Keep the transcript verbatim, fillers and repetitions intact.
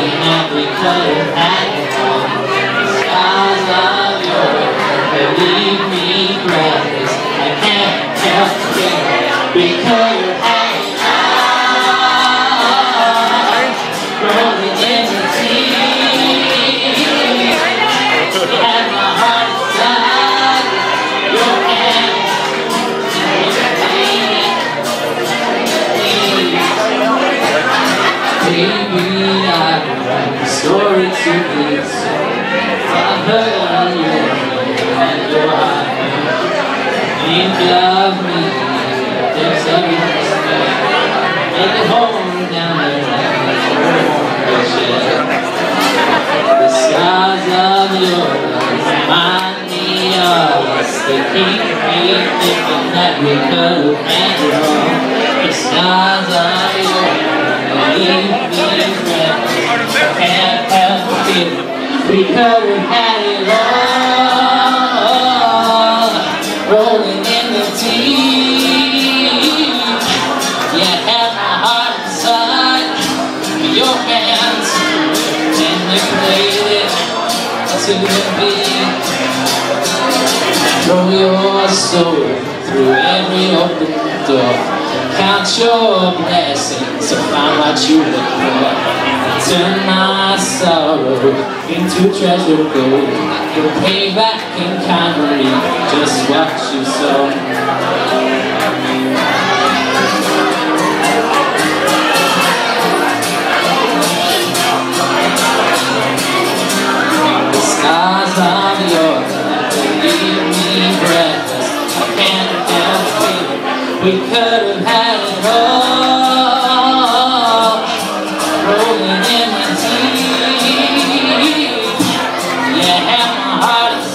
and we could have had it all. The skies of yours, they leave me breathless. I can't help it. We could have had it all. Rolling in the sea. You had my heart inside your hands. Baby, I would write the story to this. I heard on you and your heart. You love me, there's everything there. Make it home down there like the skies of your love remind me of us. They keep me thinking that we could have had it all. The skies of your love leave me breathless. I can't help it. We could have had it all. Rolling in the deep. You had my heart inside your hands, and you played it to the beat. Throw your soul through every open door. Count your blessings to find what you look for. Turn my sorrow into treasure gold. You'll pay back in kindly just what you sow. The skies of your love leave me breathless. I can't help it. We could have had it all. Rolling in the deep. You had my heart